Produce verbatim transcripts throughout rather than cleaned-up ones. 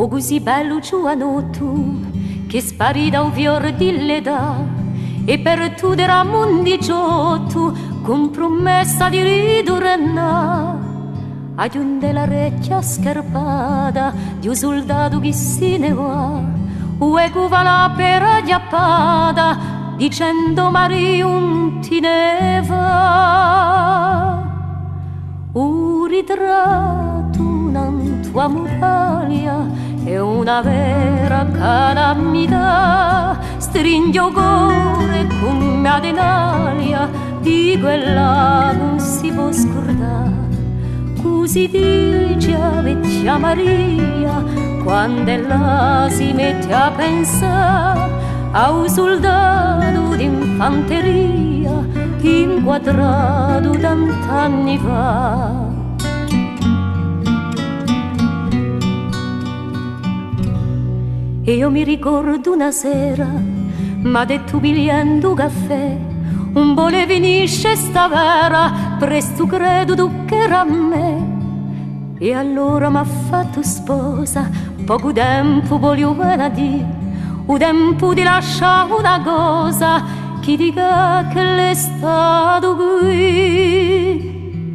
o così bello giovanotto che spari da un fior di l'età e per tu eravamo un diciotto con promessa di ritornare ad un della recchia scarpata di un soldato che se ne va o e cuva la pera chiappata dicendo Maria un ti ne va un ritratto una tua muraglia è una vera calamità, stringo cuore come ad un'alia di quella non si può scordare. Così dice a vecchia Maria quando ella si mette a pensare a un soldato d'infanteria inquadrato tant'anni fa. E io mi ricordo una sera, m'ha detto pigliando caffè, un vole finisce sta vera, presto credo tu che era a me. E allora m'ha fatto sposa, poco tempo voglio venerdì, o tempo di lasciare una cosa, chi dica che l'è stato qui.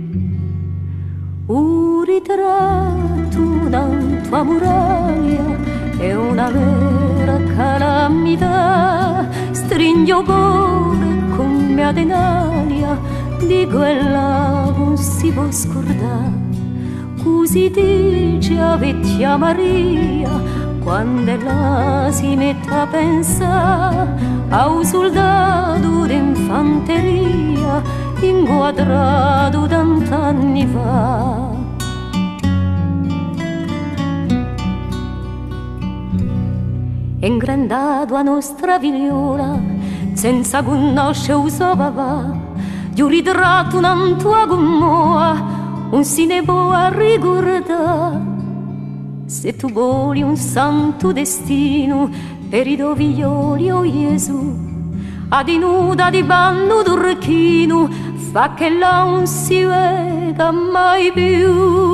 Un ritratto da tua muraglia, è una vera calamità, stringo cuore come ad un'alia di quella non si può scordare. Così dice a vecchia Maria quando ella si mette a pensare a un soldato d'infanteria inquadrato tant'anni fa. E ingrandato a nostra figliola, senza conoscere il suo papà, di un ritratto una tua commoa, un si ne può ricordare. Se tu vuoi un santo destino per i tuoi figlioli, o Gesù, a dinuda di panno turchino, fa che là non si veda mai più.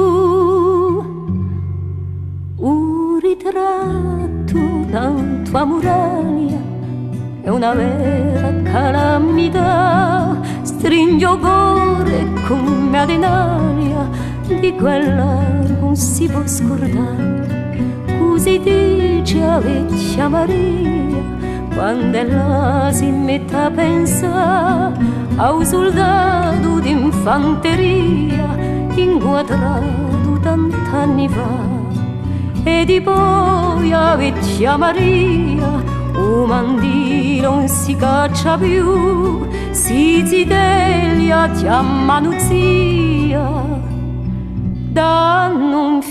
Un ritratto da tua muraglia è una vera calamità, stringo cuore come ad un'alia di quella non si può scordare. Così dice a vecchia Maria quando ella si mette a pensare a un soldato d'infanteria inquadrato tant'anni fa. E di poi a vecchia Maria o mandino non si caccia più, si zidelia chiamano zia, danno un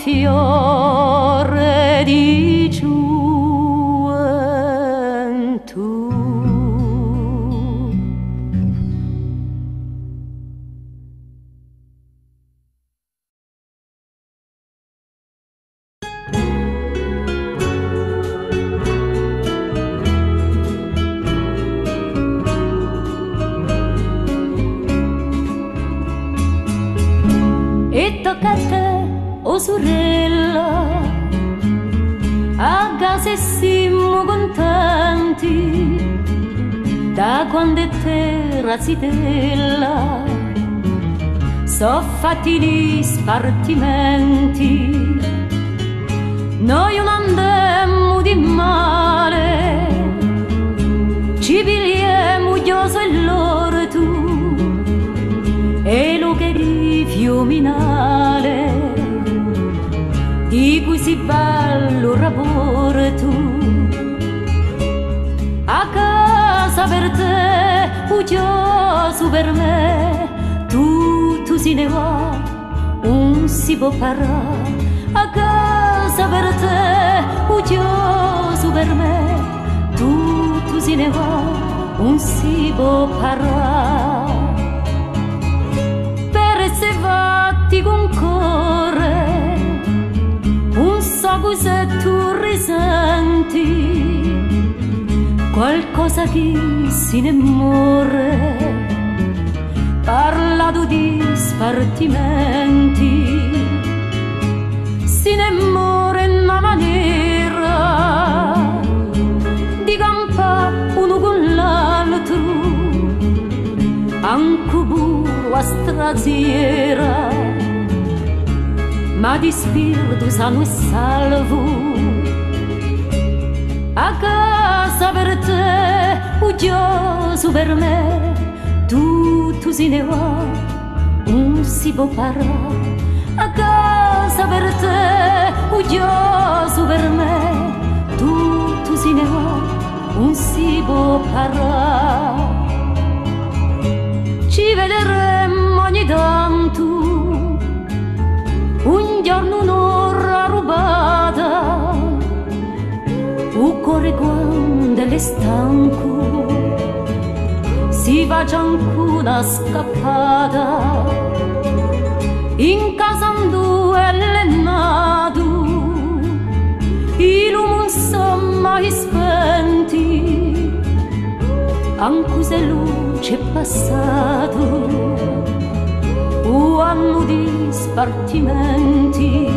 fiore di gioventù. E tocca a te, oh sorella, a casa siamo contenti, da quando è terra si tella, so fatti gli spartimenti, noi non andemmo di male, ci pigliamo ioso e loro tu, e lo che fiominale di cui si bello rapporto a casa per te, udioso per me, tutto si ne va, non si può parare a casa per te, udioso per me, tutto si ne va, non si può parare. Se fatti con cuore, un so cosa tu risenti, qualcosa che si ne muore, parlato di spartimenti, si ne muore una maniera sua straziera, ma di spirito sano e salvo. A casa per te, uggioso per me, tutto si ne va, non si può parlare. A casa per te, uggioso per me, tutto si ne va, non si può parlare. Ci vedremo ogni tanto, un giorno un'ora rubata, un cuore quando è stanco, si va già anche una scappata, in casa un due è nato, i lumi non sono mai spenti, anche se luce è passato, un anno di spartimenti.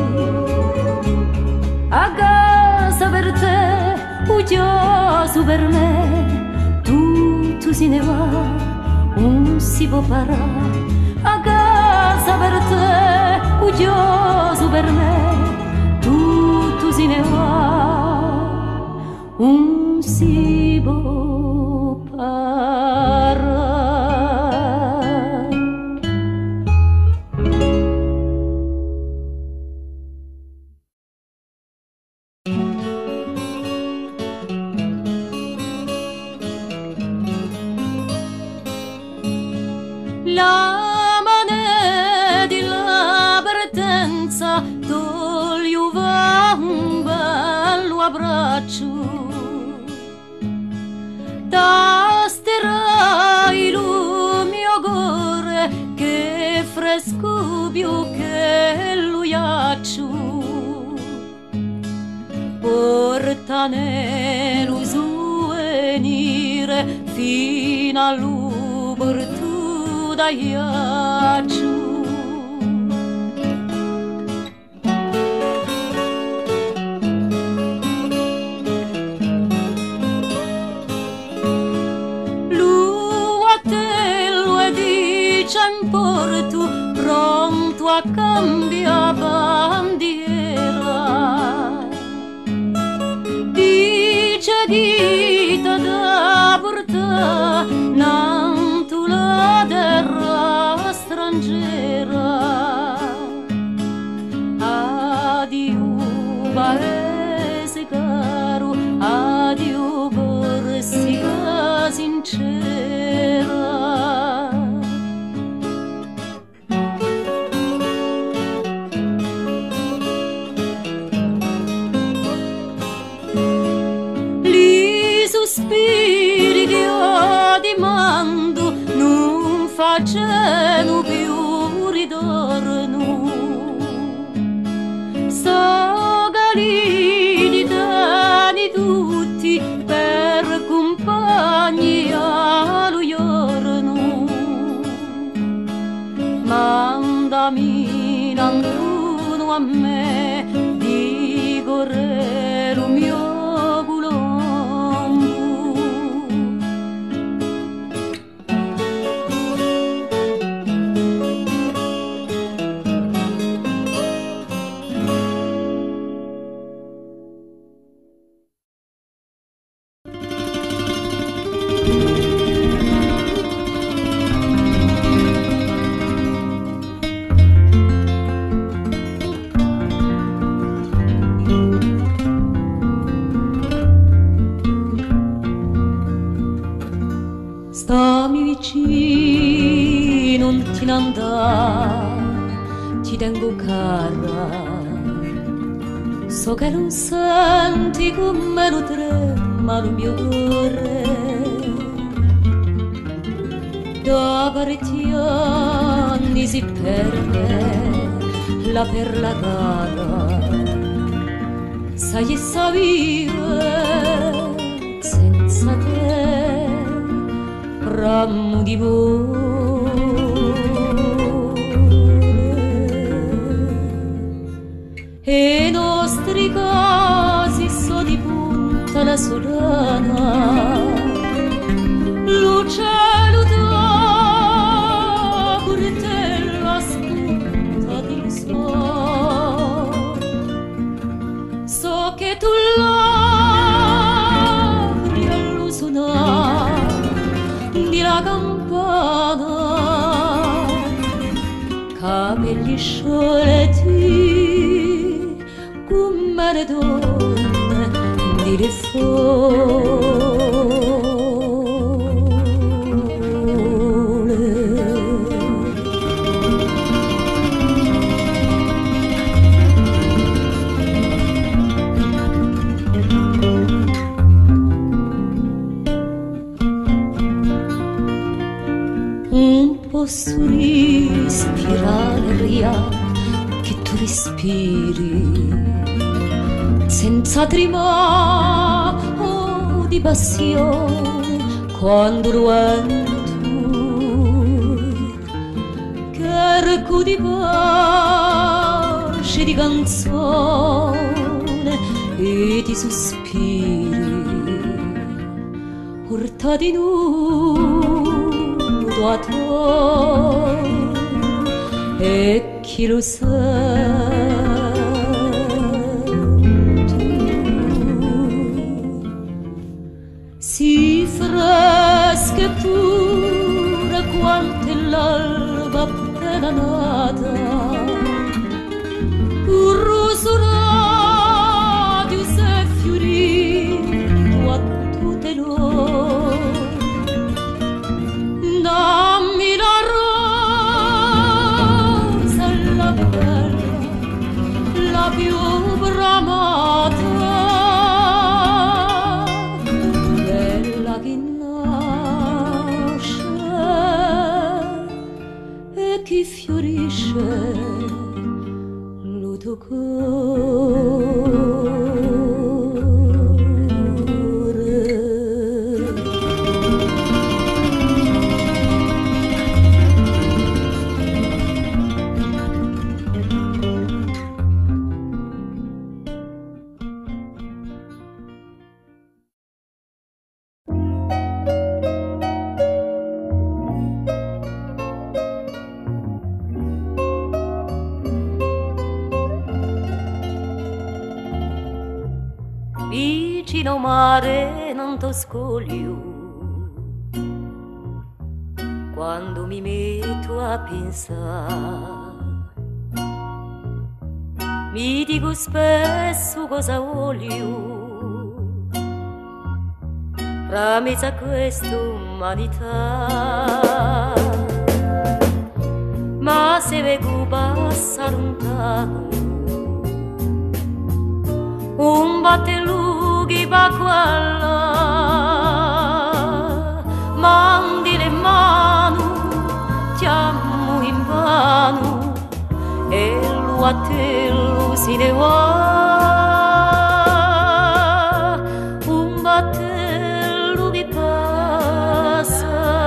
A casa per te, uggioso per me, tutto si ne va, non si può parare. A casa per te, uggioso per me, tutto si ne va, non si può parare. La mano della partenza toglieva un bello abbraccio, tasterai il mio cuore che fresco più che lo ghiaccio, portane lo souvenir fino all'ubertura da ghiaccio. L'uatello è dice in porto, pronto a cambiare bandiera, dice ghita da portare nanto la terra straniera. Addio paese caro, addio Corsica sincera. Li sospiri che ho di mando non facciano più ritorno, so galini dani tutti per compagnia lo giorno, mandami nantuno a me di correre lo mio stammi vicino, non ti ne andare, ti tengo cara. So che non senti come lo trema il mio cuore, da parecchi anni si perde la perla cara, sai e sa vivere senza te, ramo di e i nostri casi sono di punta la solana, lo cielo d'amore capelli sciolti come le donne di le fole. Posso respirare l'aria che tu respiri senza tremare di passione quando ruento che racchiudi pace di canzone e di sospiri portati nudo a te e chi lo sa tu si fresca e pura quanto è l'alba appena nata un roso radio s'è fiorito a tutte loro. Dammi la rosa, la bella, la più bramata, bella che nasce e che fiorisce lo tuo cuore. Vicino mare non to scoglio quando mi metto a pensare, mi dico spesso cosa voglio fra mezzo a questa umanità, ma se vedo passare lontano un battelughi va qua là, mandi le mani, chiamo in vano e lo a te lo si ne va, un battelughi passa,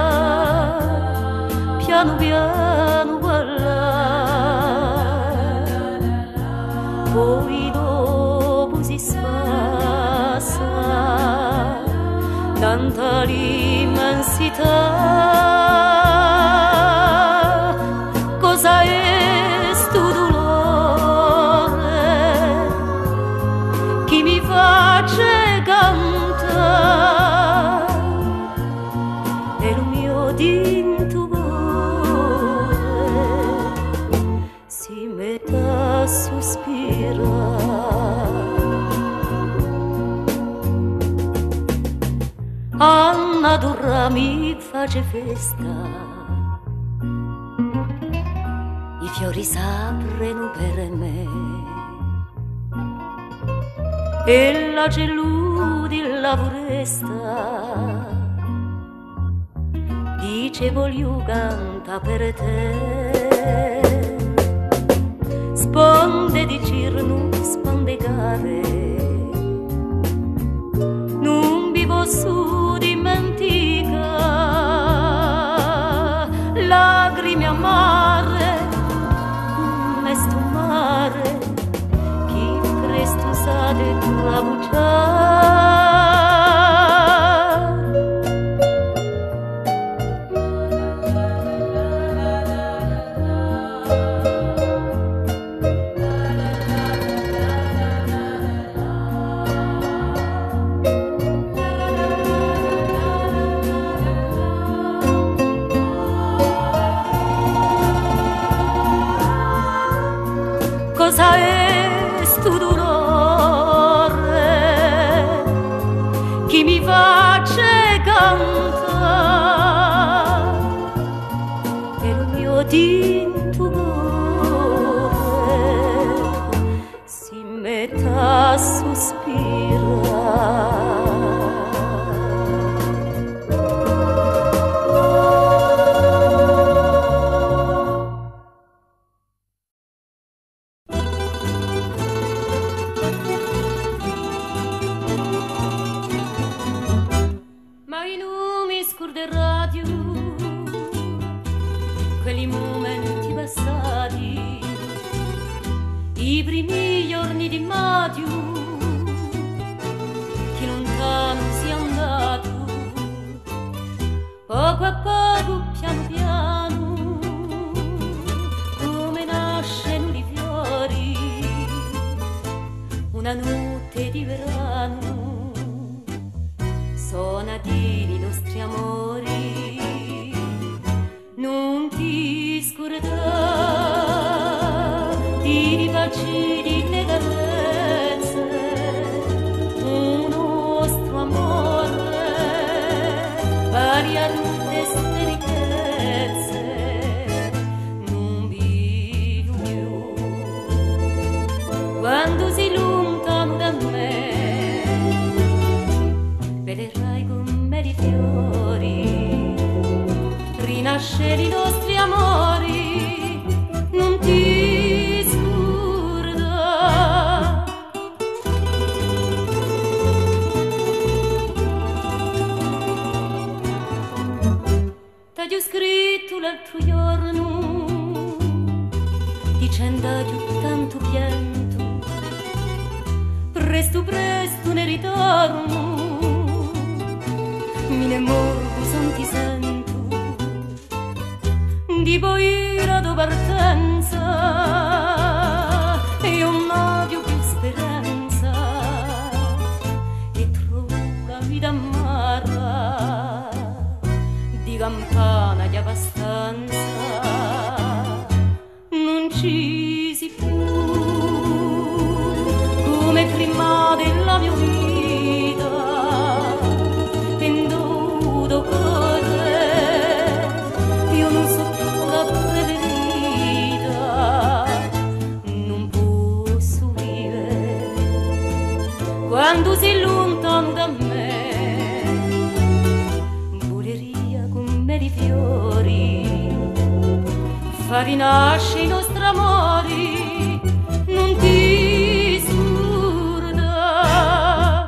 piano piano qua là, poi si spassa tanta l'immensità, cosa è sto dolore che mi face cantare e il mio dinto cuore si mette a sospirare. Anna Durra mi face festa, i fiori s'aprono per me e la geludi la foresta dice voglio canta per te, sponde di cirno, sponde gare, non vi posso dimentica, lacrime amare, come sto mare, chi presto sa di trabucciare. cosa è sto dolore che mi face cantare per il mio tinto cuore si mette a sospirare. Quelli momenti passati, i primi giorni di maggio, che lontano sia andato, poco a poco, piano piano, come nascono i fiori, una notte di verano, sono nati i nostri amori. Non ti scordare di ribaci di le carezze, un nostro amore pari a tutte ste ricchezze. Non vivo più quando sei lontano da me, vedrai come di fiori rinascere i nostri amori, non ti scorda. T'ho scritto l'altro giorno, dicendo giù tanto pianto, presto presto ne ritorno, mi ne morgo son ti sento di boira do partenza e io non ho più speranza e trovo la vita amara di campana di abbastanza non ci si più come prima della mia vita venduto con te io non so quando sei lontano da me, buleria come di fiori, fa rinascere i nostri amori, non ti scorda.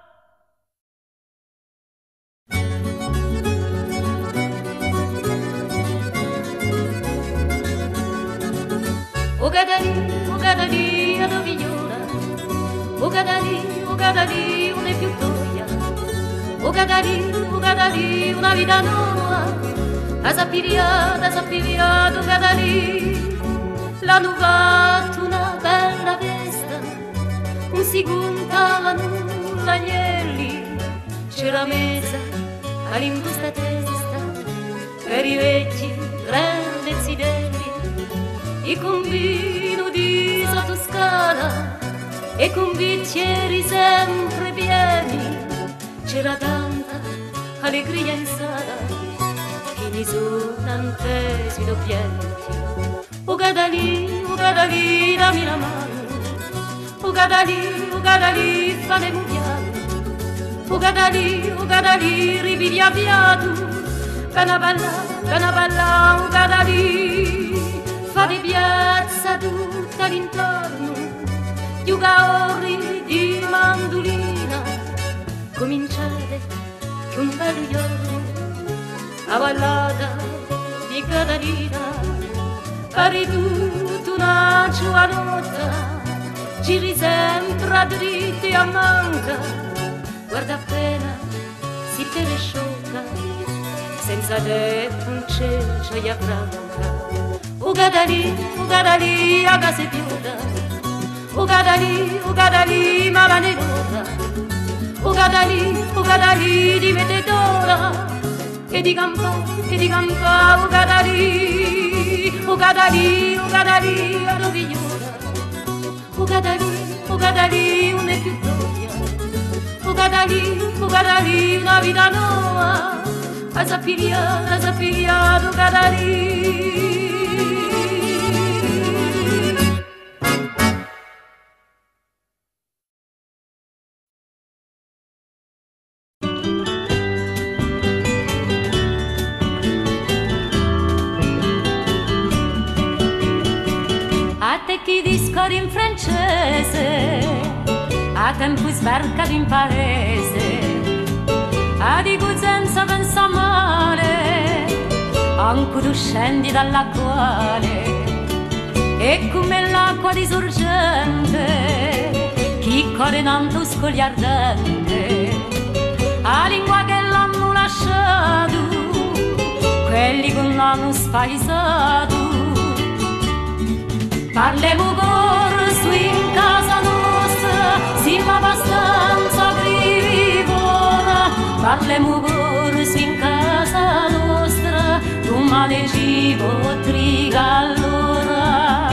O Gadali, o Gadali, a Dovigliola, o Gadali, o Gadali, una più gioia, o Gadali, o Gadali, una vita nuova, a Sappiria, a Sappiria, o Gadali, l'hanno fatto una bella festa, un secondo anno, l'agnelli, c'era messa all'ingusta testa, per i vecchi grandi zidelli, i convino di sottoscala, e con bicchieri sempre pieni c'era tanta allegria in sala che mi sono antesi doppienti. O Gadali, o Gadali, dammi la mano, o Gadali, o Gadali, fate un piano, o Gadali, o Gadali, rividi avviato, canaballa, canaballa, o Gadali, fate piazza tutta l'intorno, giugaori di mandolina, cominciate che un bel giorno a ballata di Catalina, pari tutta una giovanotta, giri sempre dritti a manca, guarda appena si te ne sciocca, senza te un cielo gli affranca. O Gadali, o Gadali, a casa piuta, o Gadali, o Gadali, ma la nerota, o Gadali, o Gadali, di mettetora, e di campa, e di campa, o Gadali, o Gadali, o Gadali, a Rovigliola, Ugadali, Ugadali, non è più gioia. Ugadali, Ugadali, una vita nuova. A Zapiria, a Zapiria, Ugadali. Chi discorre in francese, a tempo sbarcato in paese, a di cui senza pensa male, anche tu scendi dalla quale, e come l'acqua di sorgente, chi corre tanto scogli ardente, a lingua che l'hanno lasciato, quelli che l'hanno spaesato. Parlemo corso in casa nostra, siamo abbastanza grivivora. Parlemo corso in casa nostra, tu male ci potriga allora.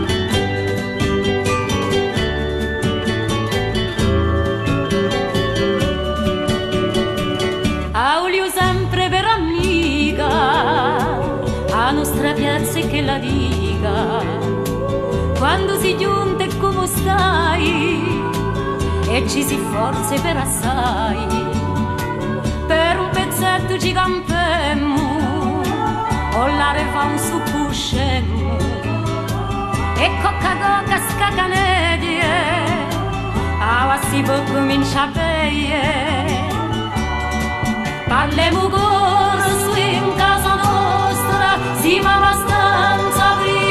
Aulio sempre per amica, a nostra piazza che la dica. Quando si giunte come stai e ci si forze per assai, per un pezzetto ci campemmo o l'are fa un succo scemmo e cocca cocca scacanedie ava si può cominciare a beie. Parlemo corso in casa nostra, siamo abbastanza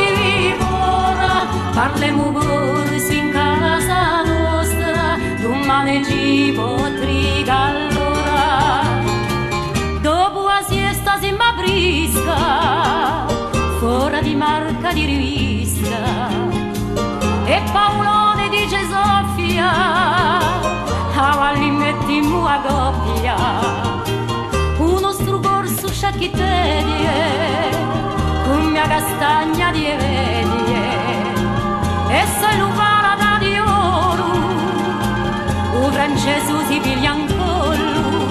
parlemo corso in casa nostra, domani ci potriga allora. Dopo la siesta si m'abrisca, fuori di marca di rivista, e Paolone dice Sofia, avalli mettimmo a coppia, uno strucorso sciacchitedie, con mia castagna di evedie. E se lo parla da di oro, o francese si piglia un collo.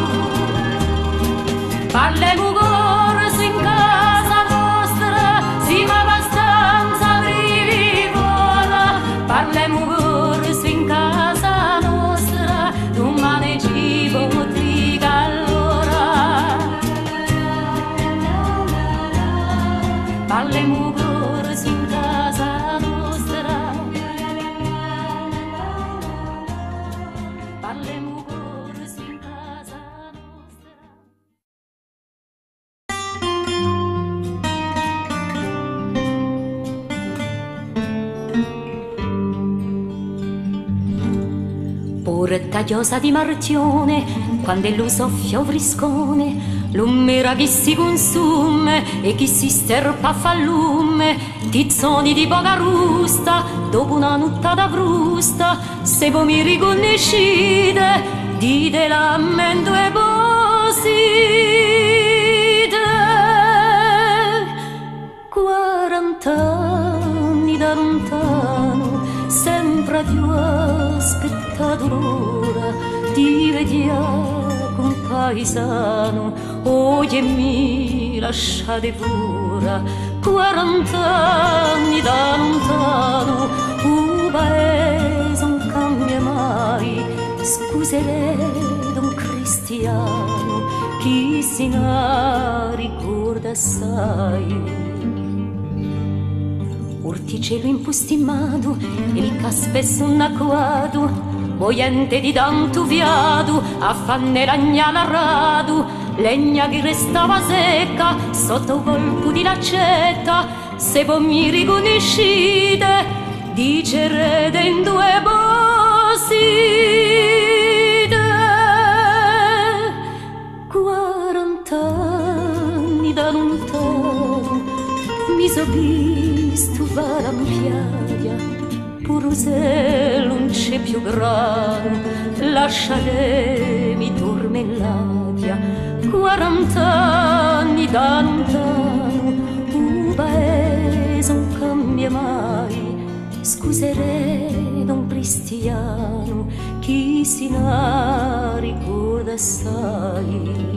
Parlemo corso in casa nostra, siamo abbastanza grivivora. Parlemo corso in casa nostra, domani ci potriga allora. Parlemo corso in casa nostra. Parlemo corso in casa nostra. Pure tagliosa di marcione, quando lo soffia o friscone, l'ummera che si consume e chi si sterpa fa lume, tizzoni di poca rusta, dopo una nottata frusta, se voi mi riconoscete, dite l'ammento e posite. Quarant'anni da lontano, sempre ti ho aspettato l'ora di vedere con paesano, oh che mi lasciate pura. Quarant'anni da lontano, un paese non cambia mai, scuserei don Cristiano, chi si ne ricorda assai. Orticello impostimato, il caspesso annacquato, vogliente di tanto fiato, a fanne ragna narrato, legna che restava secca sotto colpo di laccetta. Se voi mi riconoscete, dicerete in due posite. Quarant'anni da lontano mi so visto valampiaia, pur se non c'è più grano, lasciatemi dormell'aria. Quarant'anni da lontano, un paese non cambia mai, scuserei Don Cristiano, chi si ne ricorda assai.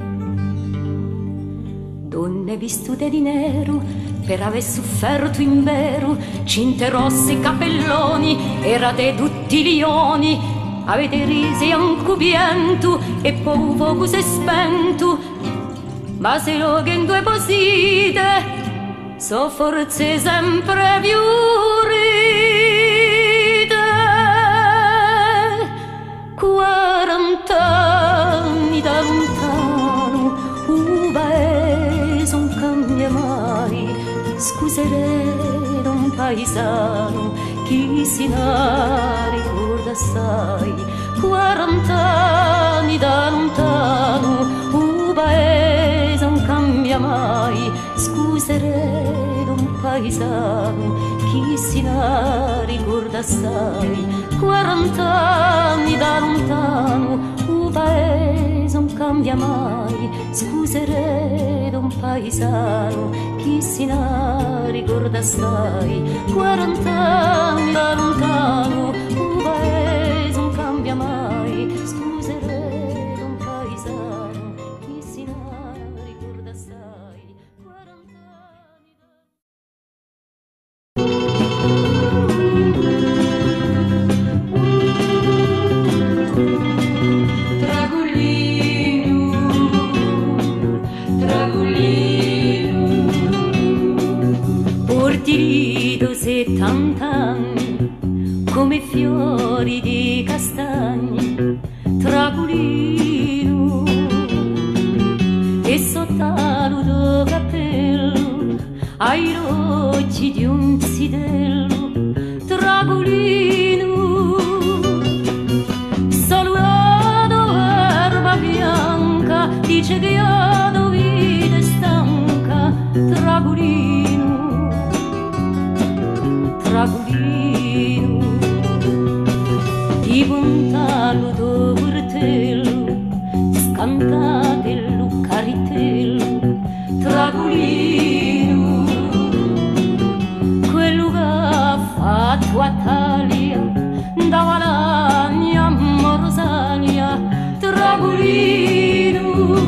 Donne vestute di nero, per aver sofferto in vero, cinte rosse, capelloni, erate tutti lioni, avete risi ancubiento e poi fuoco si è spento, ma se lo che in due posite, so forse sempre più ride. Quarant'anni da lontano, un paese non cambia mai, scuserei un paesano, chi si ne ricorda assai. Quarant'anni da lontano, un paese non cambia mai, scuserei un paesano, chi si ne ricorda assai. Quarant'anni da lontano, un paese non cambia mai, scuserei un paesano, chi si ne ricorda assai. Quarant'anni da lontano, un paese non cambia mai, scuserei un paesano, chi si ne ricorda assai. Quarant'anni da... Portirido settant'anni, come fiori di castagni, Tragulino, e sott'aludo cappello, ai rocci di un zidello, Tragulino, saluto erba bianca, dice che io dovete stanca, Tragulino, Tragulino, di puntallo do portello, scantatello caritello, Tragulino, quello che ha fatto a Talia, da Valagna a Rosalia, Tragulino,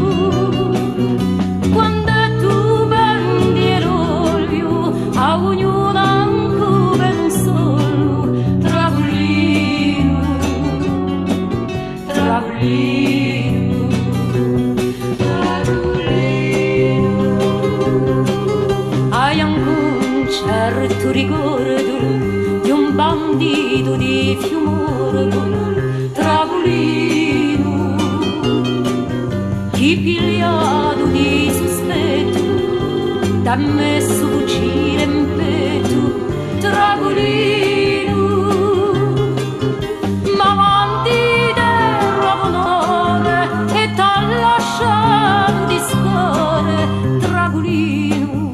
quando tu prendi l'olio a ognuna hai anche un certo ricordo di un bandito di Fiumorgo, Tragulino, chi pigliato di sospetto, t'ha messo fucile in petto, Tragulino, ma avanti e t'ha lasciato di score, Tragulino,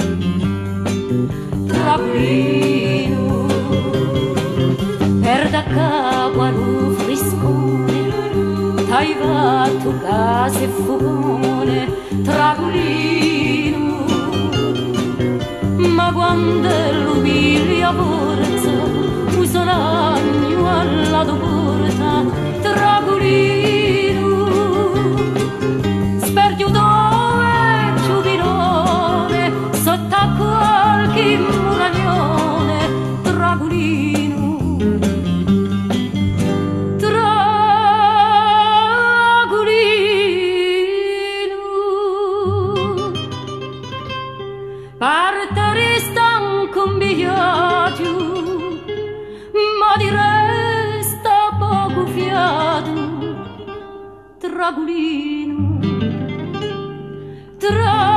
Tragulino, per da capo allo friscone, t'hai fatto casa e fogone, Tragulino, ma quando lo pigli a forza, uso l'agno alla tua porta, Tragulino, sotto a qualche muraglione, Tragulino, Tragulino, partere stanco un bigliato, ma di resta poco fiato, Tragulino, Tragulino.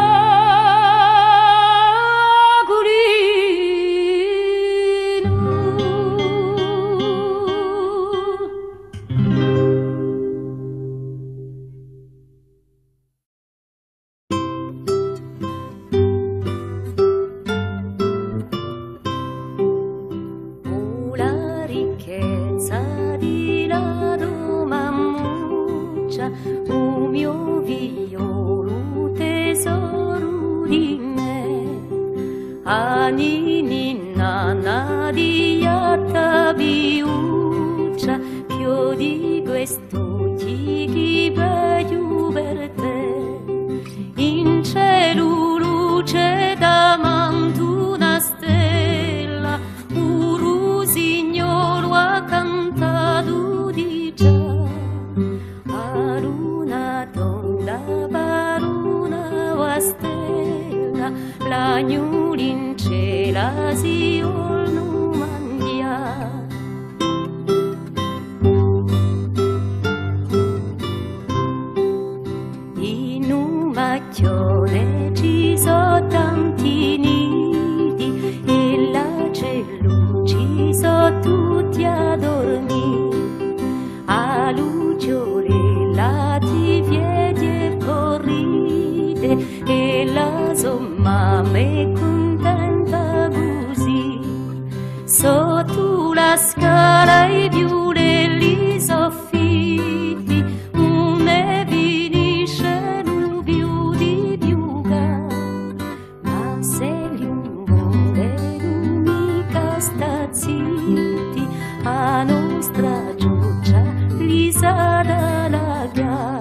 O mio violo tesoro di me, anni ninna di riuccia più di questo chi veglio per te in cielo luce davanti una stella un rusignolo ha cantato di già a luna tonda per una stella l'agnolo in cielo si olno mangia in un macchione ci sono tanti nidi e là cielo ci sono tutti a dormire a luce la ti vedi e corride e la somma me contenta così sotto la scala i violelli soffitti une finisce non più di più ma se gli un vuole mica sta zitti a nostra giuccia li sa dalla gara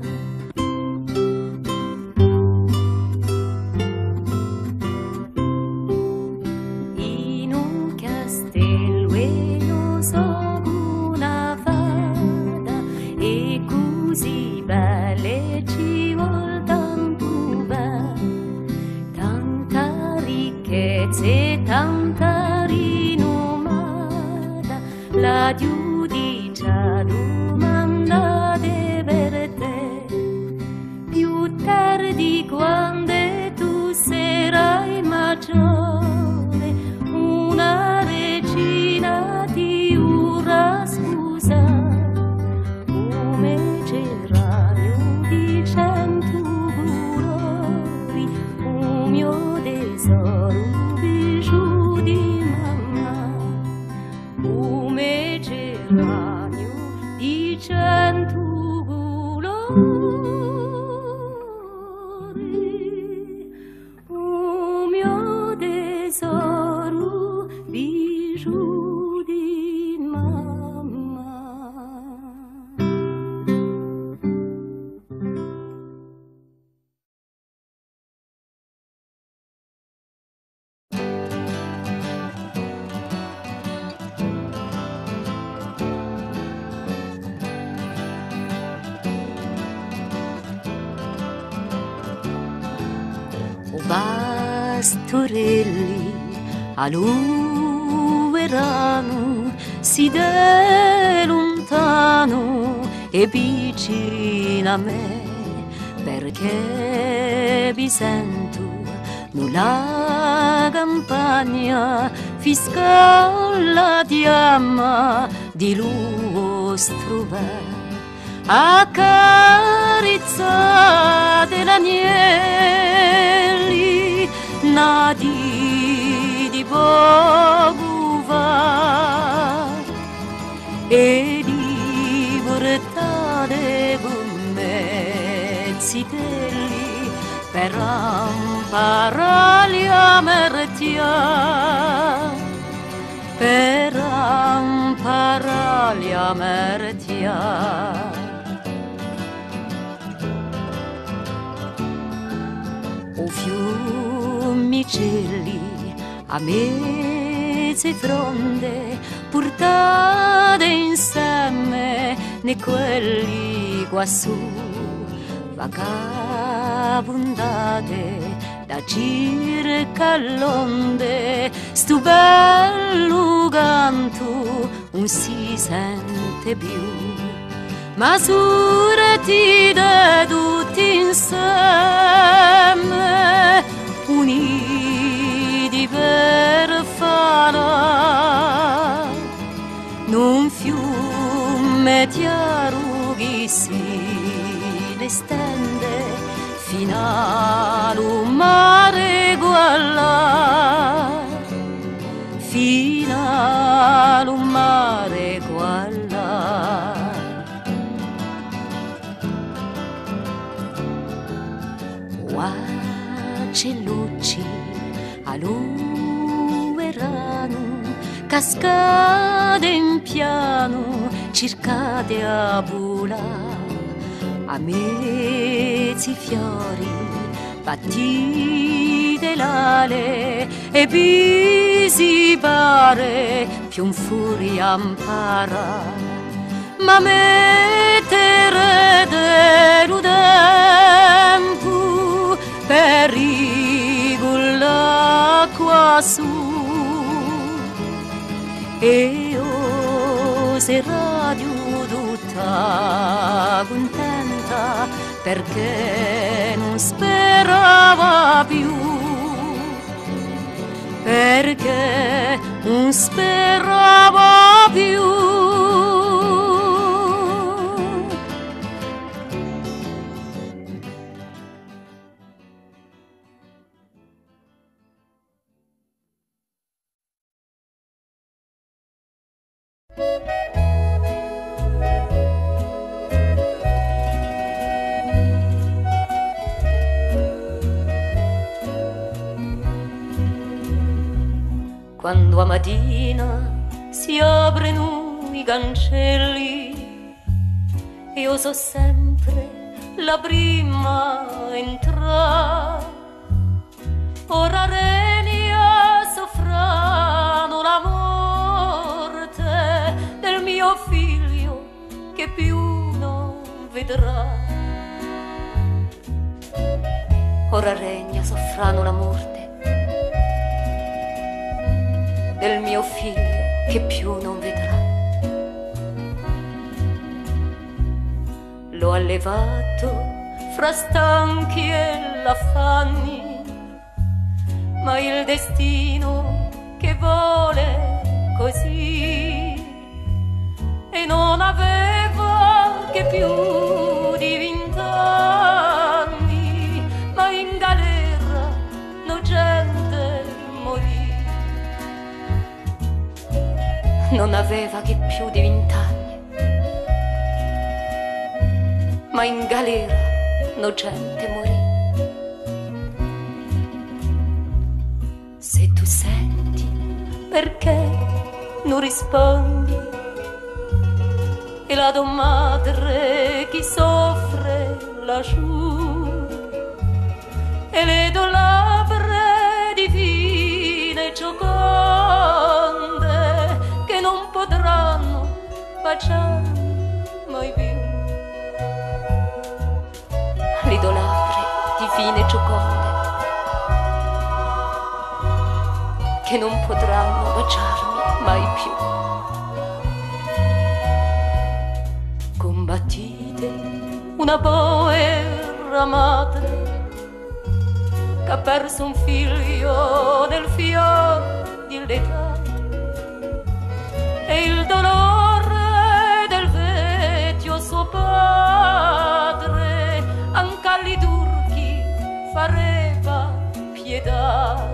così belle ci vuol tanto bene tanta ricchezza e tanta rinomata la giudicia domanda per te più tardi quando tu sarai maggiore una regina ti urrà scusa tesoro bijou di mamma come geranio di cento colori o mio tesoro bijou di mamma. Pastorelli all'uverano si de lontano e vicino a me perché vi sento nulla campagna fiscale di amma di lustrove accarezzate l'agnelli nati di poco fa e di portate con mezzitelli per imparare a mertia per imparare a mertia o fiummicelli a mezze fronde portate insieme né quelli quassù vagabondate da circa l'onde stu bello canto non si sente più ma surati da tutti insieme uniti per fare non fiume chiaro che si estende fino al mare gualla fino al mare gualla uccellucci all'uverano cascate in piano, cercate a vola, a mezzi fiori, battite l'ale e vi si pare più un fuori ampara, ma metterete lo tempo per rigola qua su. E io se radio tutta contenta perché non sperava più, perché non sperava più. Quando a mattina si aprono i cancelli, io so sempre la prima a entrare. Ora regna soffrano la morte del mio figlio che più non vedrà. Ora regna soffrano la morte del mio figlio che più non vedrà. L'ho allevato fra stanchi e affanni, ma il destino che vuole così, e non aveva che più di vent'anni, ma in galera no gente morì. Non aveva che più di vent'anni, ma in galera no gente morì. Se tu senti, perché non rispondi? E la tua madre chi soffre laggiù, e le tue labbra divine e gioconde che non potranno baciarmi mai più. Le tue labbra divine e gioconde che non potranno baciarmi mai più. Combattite una povera madre che ha perso un figlio nel fior dell'età, e il dolore del vecchio suo padre anche agli turchi fareva pietà.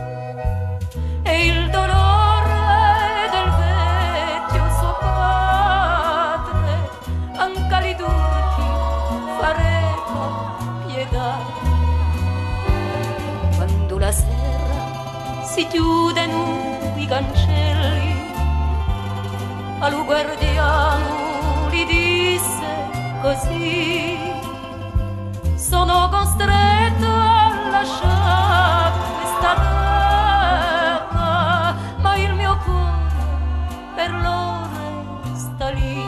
E il dolore del vecchio suo padre anche agli turchi fareva pietà. Quando la sera si chiudono i cancelli, al guardiano gli disse così: sono costretto a lasciare questa terra, ma il mio cuore per loro sta lì.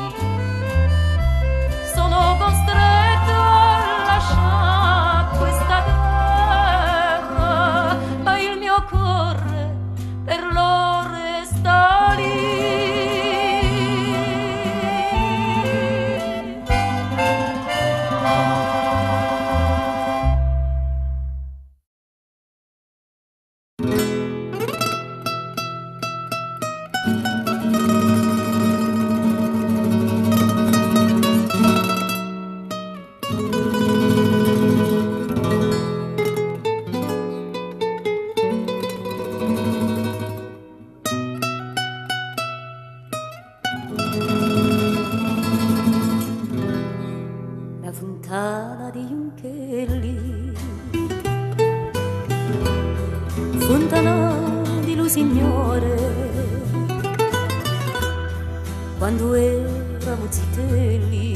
Sono costretto a lasciare questa terra, ma il mio cuore per loro sta lì. Fontana di Junchelli, fontana di Lusignore, quando eravamo zitelli,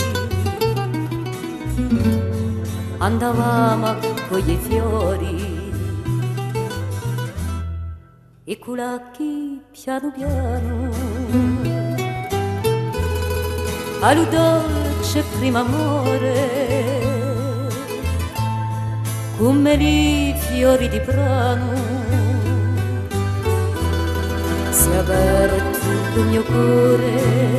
andavamo a cogliere fiori e culacchi piano piano allo dolce primo amore, come i fiori di brano si è aperto il mio cuore,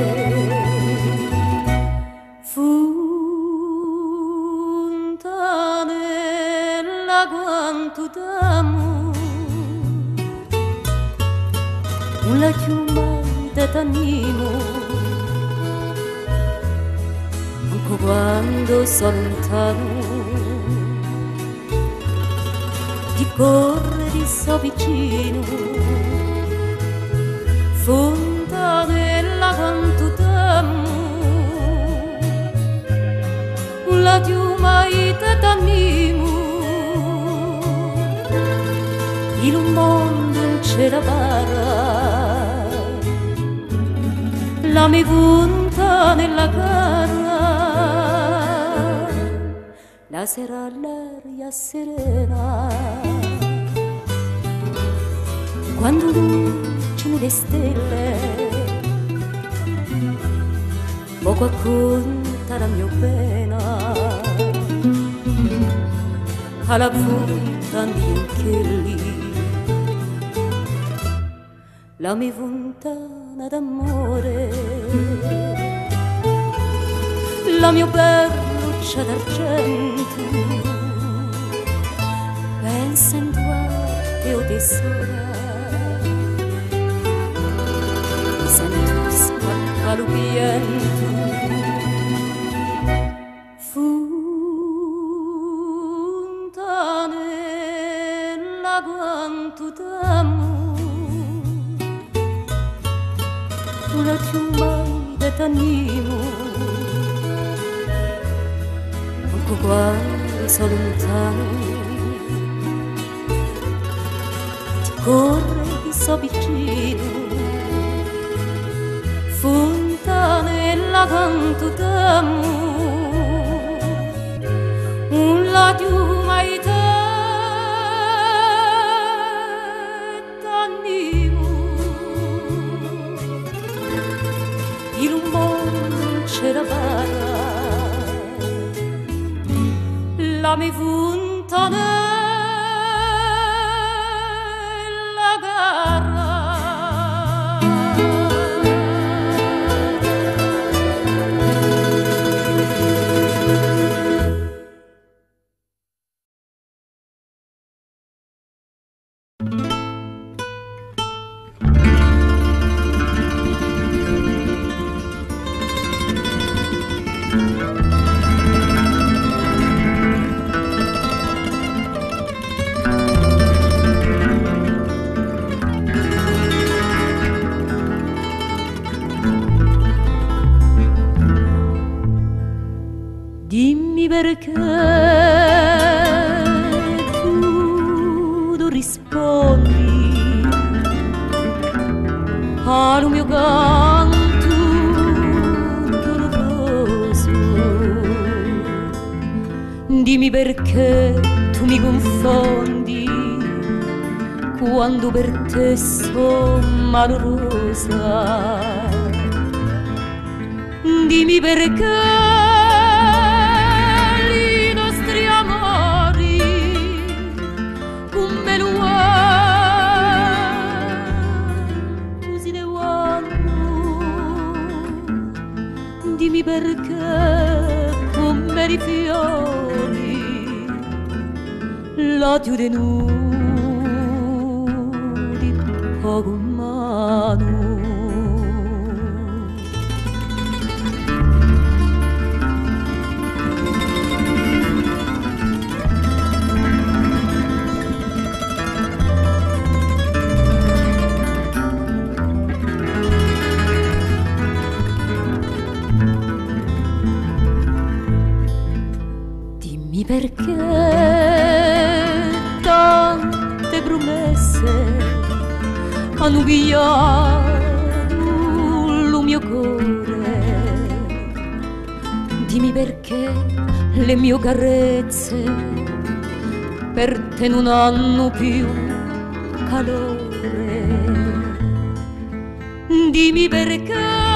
fontanella quanto t'amo, un lacrima da t'animo, anche quando sono lontano, ti corre di so vicino, fontanella quanto t'amo, un lacrima da t'animo, in un mondo non c'era bara, la mia punta nella cara, la sera all'aria serena, quando lucciano le stelle, poco racconta la mia pena, alla punta di anch'elli, la mia fontana d'amore, la mia perluccia d'argento, pensa in tua o tesora, mi sento spaccare pianto, fontanella quanto t'amo, una mai da t'animo, anche quando sono lontano, ti corre di so vicino, fontanella quanto t'amo, un ladio mai te t'animo, in un mondo non c'era bara, la mia fontanella gara. Dimmi perché tu non rispondi al mio canto doloroso. Dimmi perché tu mi confondi quando per te sono malorosa. Dimmi perché dimmi perché come i fiori la ti nudi poco mano. Perché tante promesse hanno pigliato il mio cuore, Dimmi perché le mie carezze per te non hanno più calore. Dimmi perché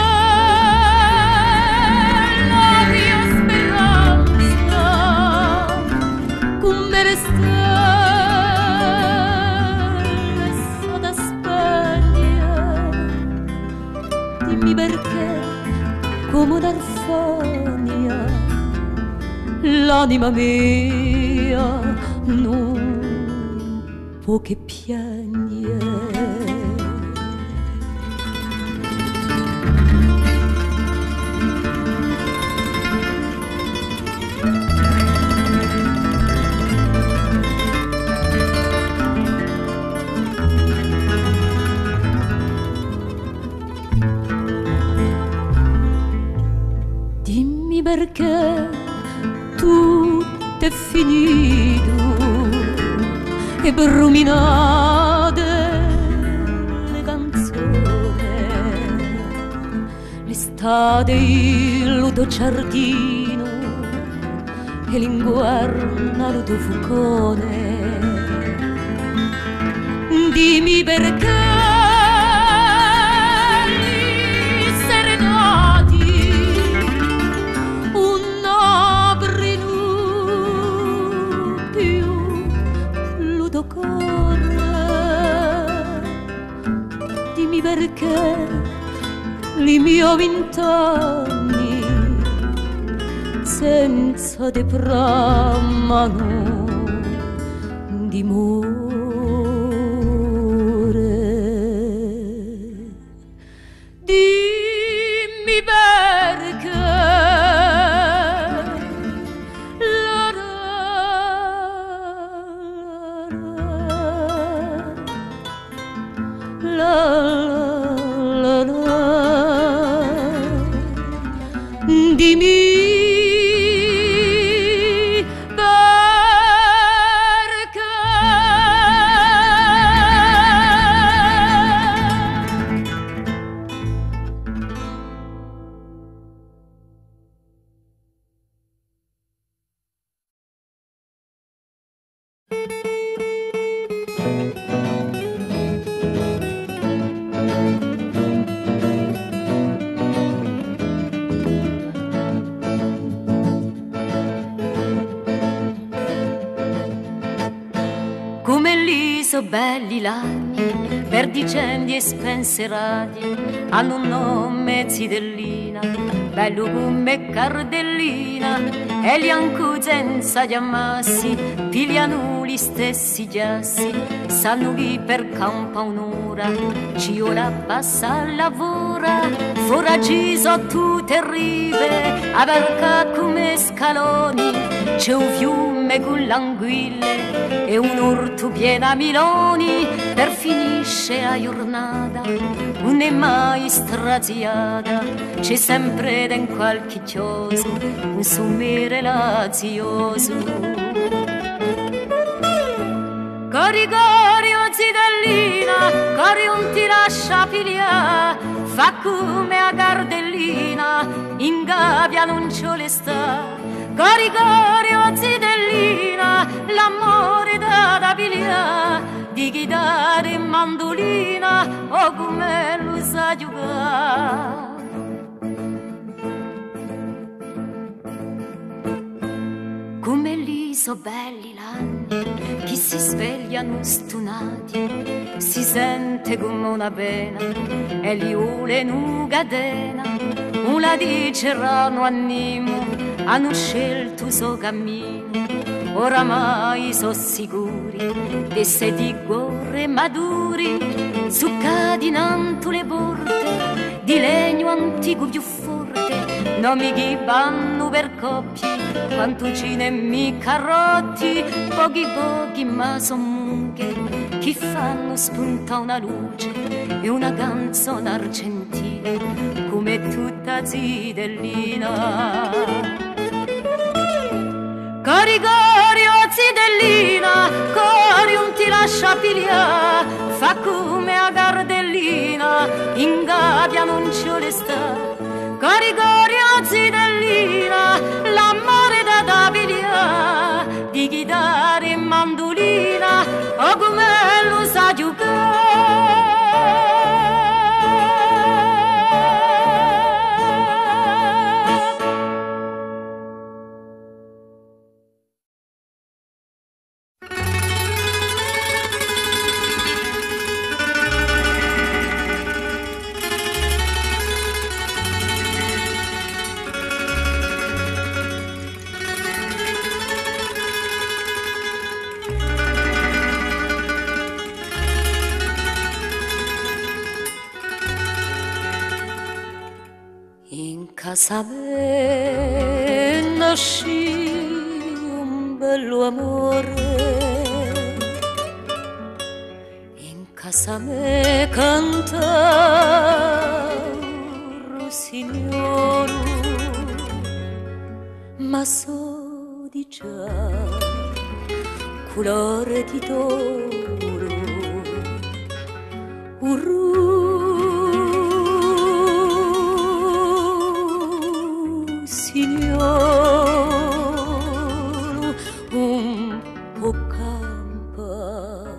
la mia speranza come le stelle s'ada spegne. Dimmi perché come d'arfonia l'anima mia non può che piangere. Dimmi perché tutto è finito e bruminate le canzoni, l'estate il luto giardino e l'inguarna il tuo fucone. Dimmi perché perché li miei vent'anni senza te bramano d'amore. Dimmi perché la la la dimmi perché come lì so belli lagni, verdicendi e spensierati, hanno un nome zitellina, bello come cardellina, e gli ancu senza chiamassi, pigliano gli stessi giassi, sanno chi per campa un'ora, ci ora passa a lavora, foraggi so tutte rive, a barca come scaloni, c'è un fiume con l'anguille e un orto piena miloni, per finisce a giornata, non è mai straziata, c'è sempre in qualche chioso un sommere lazioso. Cori cori o zitellina, cori non ti lascia pigliare, fa come a cardellina, in gabbia non c'ho le sta. Cori cori o zitellina, l'amore da da pigliare, di chitarra e mandolina, o come lo sa giocare. Come lì so belli l'anni, chi si svegliano stunati, si sente come una pena, e gli ule nu catena, una diceranno annimo, hanno scelto suo cammino, oramai so sicuri, di sedi gorre maduri, zuccati in anto le porte, di legno antico più forte, nomi che vanno per coppie, quantucine e mi carrotti, pochi pochi ma son munghe, che fanno spunta una luce e una canzone argentina, come tutta zitellina. Cori cori o zitellina, cori non ti lascia pigliare, fa come a cardellina, in gabbia non c'ho le sta. Cori cori o zitellina, casa me nasci un bello amore, in casa me canta un rossignolo, ma so di già colore di d'oro, un signor un po' campa,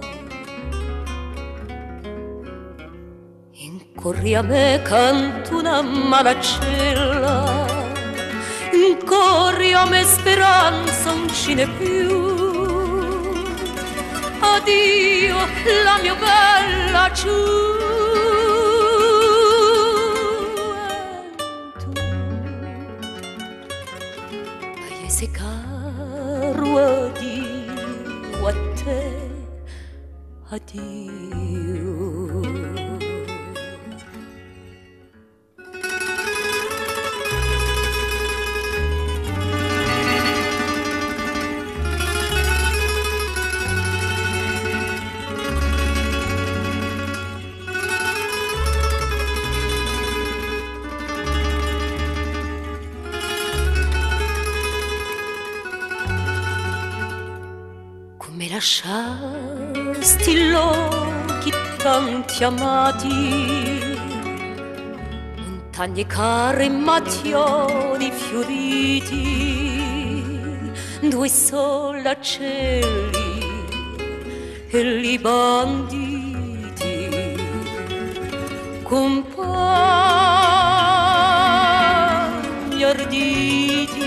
in corri a me canto una malacella, in corri a me speranza non ce n'è più, addio la mia bella giù. Se caro addio a te, addio. Come lasciasti l'occhi tanti amati, montagne care, mattioli fioriti, due solacelli e li banditi, compagni arditi,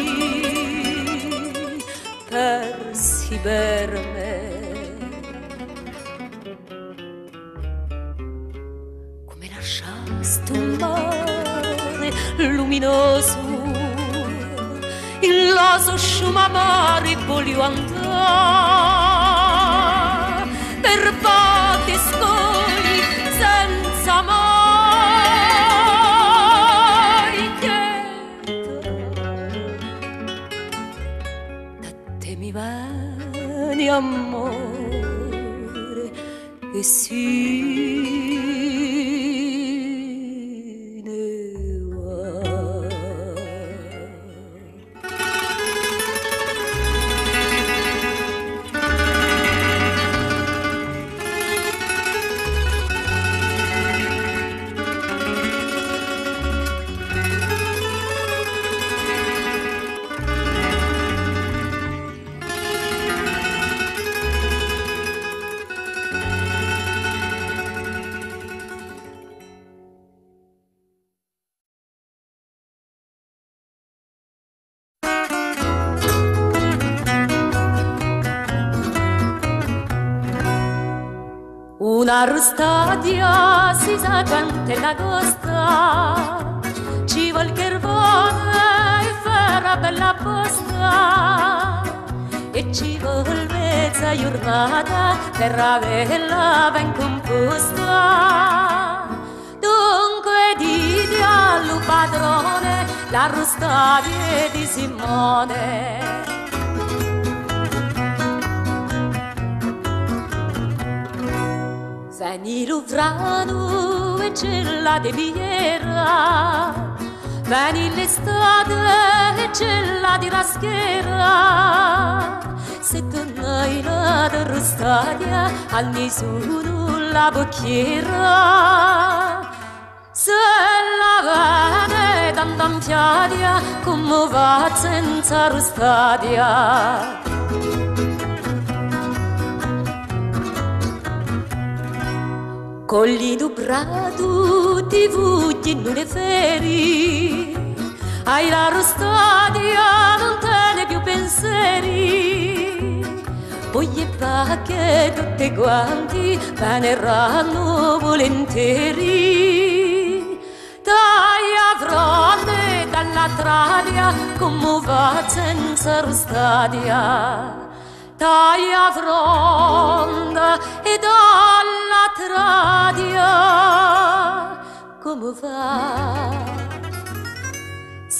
persi per me. Come lasciasti un mare luminoso, il laso sciumamare voglio andare per batti e scogli senza mai chiedere. Da te mi viene amore e si una rustadia si sa canta l'agosta, ci vuol carbone e fa una bella posta, e ci vuol mezza giornata per averla ben composta. Dunque dite allo padrone la rustadia di Simone. Veni l'uvrano e c'è la debiera, veni l'estate e c'è la di raschera, se tornai la rustadia al nessuno la bocchiera, se la vene d'andampiadia come va senza rustadia. Colli dubrato ti vugli non le feri, hai la rustadia non te ne più pensieri, poi e pacche tutte quanti veneranno volentieri. Dai avronde dalla tradia come va senza rustadia, dai avronda e dalla tradia come va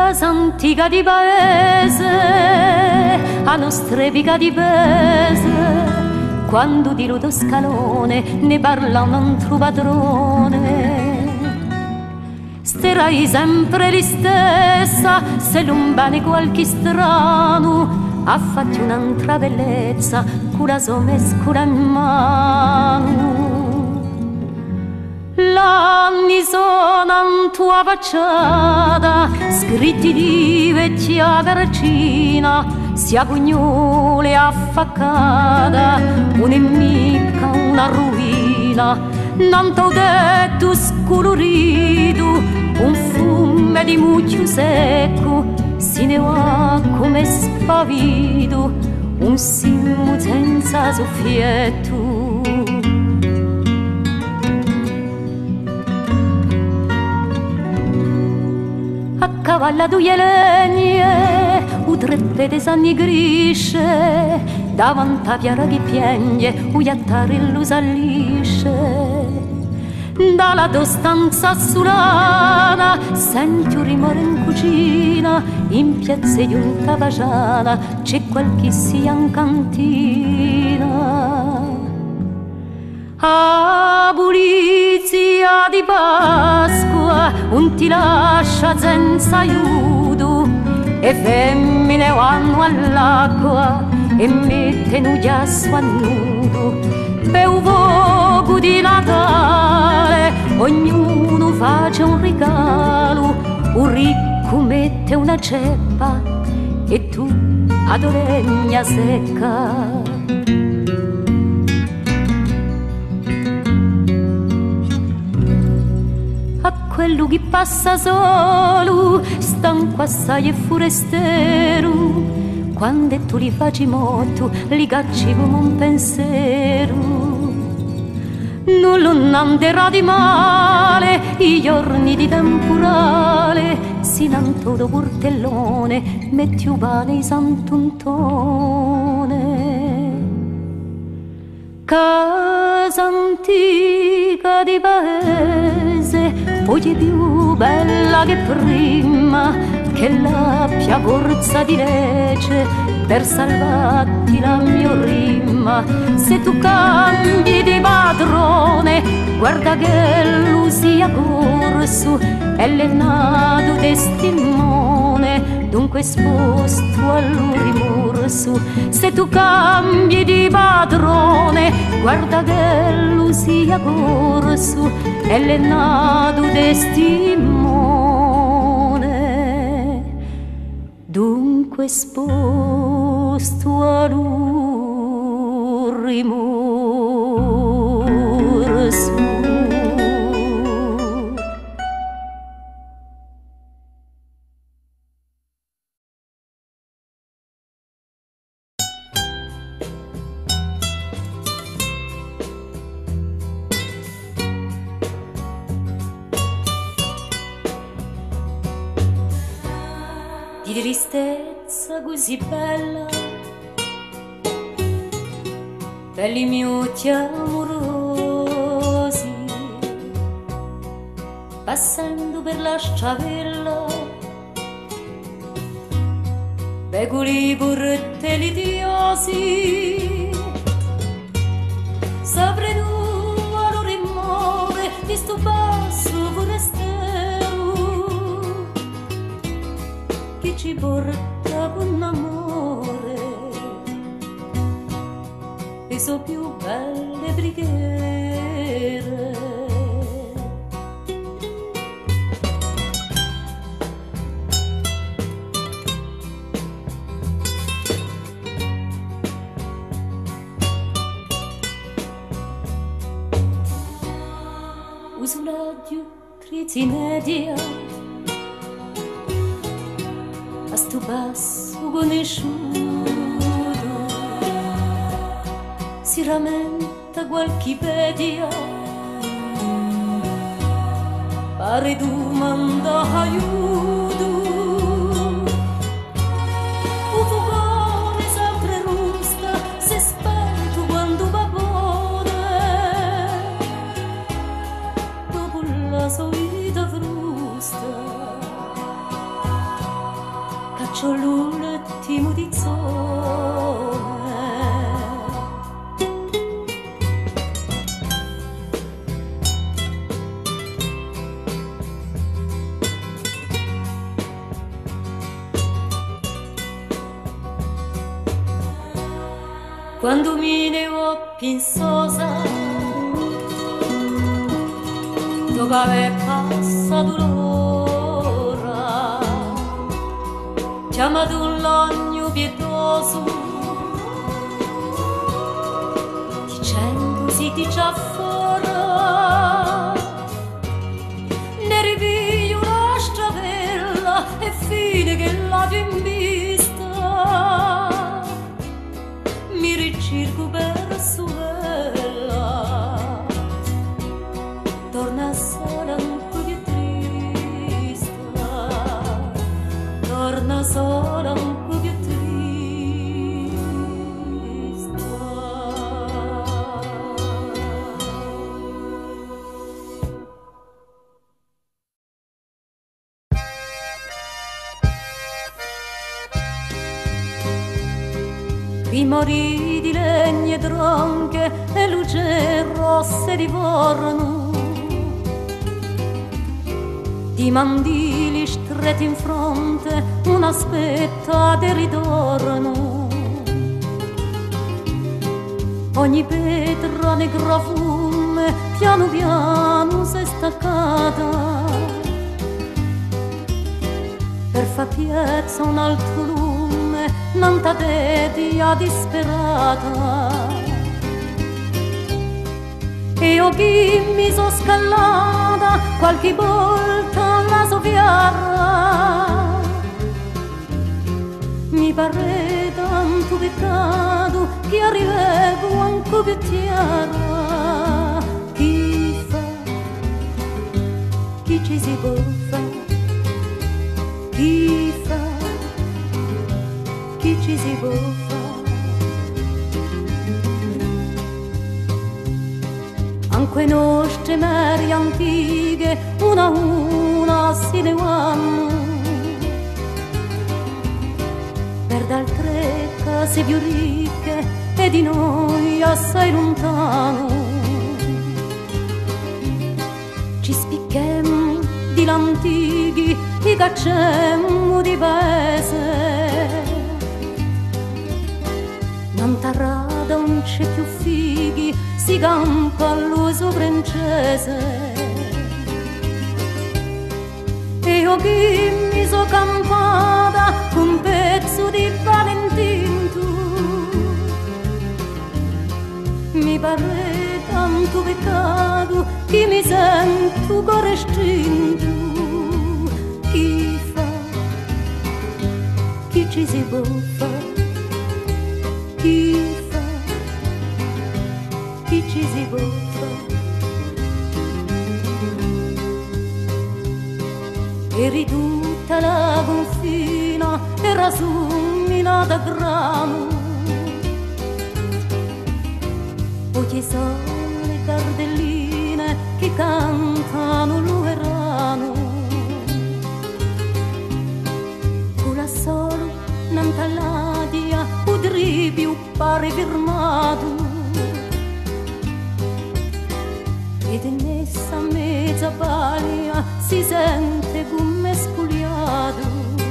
casa antica di paese, a nostra vica di paese, quando di lodo scalone ne parla un altro padrone. Sterai sempre li stessa, se lontane qualche strano ha fatto un'altra bellezza, con la sua mescola in mano. L'anni sono in tua facciata, scritti di vecchia carcina, sia pugnole affaccata, un'emica, una ruina, nanto tetto scolorito, un fume di mucchio secco, si ne va come spavito, un simu senza soffietto. A cavalla due legne, u treppe de sanni grisce, davanti a piara che pienge, u iattare lo sallisce. Dalla tua stanza sulana senti un rumore in cucina, in piazza di un cavaciana c'è qualche sia in cantina. A pulizia di Pasqua non ti lascia senza aiuto, e femmine vanno all'acqua e mettono ghiaccio a nudo. Per un fuoco di Natale ognuno face un regalo, un ricco mette una ceppa e tu ad oregna secca. A quello che passa solo, stanco assai e forestiero, quando tu li faci moto, li cacci come un pensiero. Non lo nanderà di male, i giorni di temporale, si nanto portellone, metti un pane in sant'untone. Casa antica di paese, oggi è più bella che prima, che l'abbia forza di legge per salvarti la mia rima. Se tu cambi di padrone, guarda che lui sia corso, e l'è nato testimone, dunque esposto al rimorso. Se tu cambi di padrone, guarda che lui sia corso, e l'è nato testimone, dunque esposto al rimorso. Di tristezza così bella, belli minuti amorosi, passando per la sciavella, becoli porte litiosi, sapre tu a loro rimore di sto basso forestero, che ci porta con amore le sue più belle preghiere. Uso la più crisi media, a sto basso conosciuto, si rammenta qualche pedia, pare tu manda aiuto, un fuoco sempre rusta, se spento quando va buone, dopo la solita frusta. quando mi ne ho pensosa, dopo aver passato l'ora, chiamato un lagno pietoso, dicendo si dice a fora, ne ripiglio una stravella e fine che la in vista, mi ricirco per suvella, torna sola un po' più triste, torna sola un po' più triste. I morì di legna e tronche e luce rosse di forno, di mandili stretti in fronte, un'aspetta di ritorno. Ogni pietra negra fume, piano piano si è staccata, per fa piazza un altro lume, nanta tedia disperata. E io chi mi so scalata, qualche volta la soffiarra, mi pare tanto peccato che arrivevo anche più chiara. Chi fa, chi ci si può fare, chi fa, chi ci si può fare. Anche nostre mari antiche, una a una si ne vanno, per d'altre case più ricche e di noi assai lontano. Ci spicchemmo di l'antichi, i caccemmo di paese, nanta rada non c'è più fighi, si campa all'uso francese. E io che mi so campata con un pezzo di Valentin tu, mi pare tanto peccato che mi sento cuore stinto. Chi fa, chi ci si può fare, chi fa, chi ci si può fare. Eri tutta la confina, era sumina da grano, poi ci sono le cardelline che cantano lo verano, con la solo nantaladia udri più pare firmato, ed in essa mezza paglia si sente come spugliato.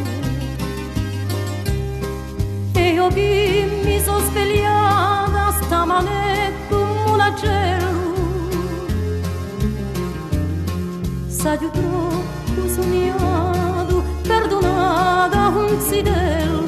E io che mi so svegliata stamane come una cielo, sai più troppo sognato, perdonata un zidello.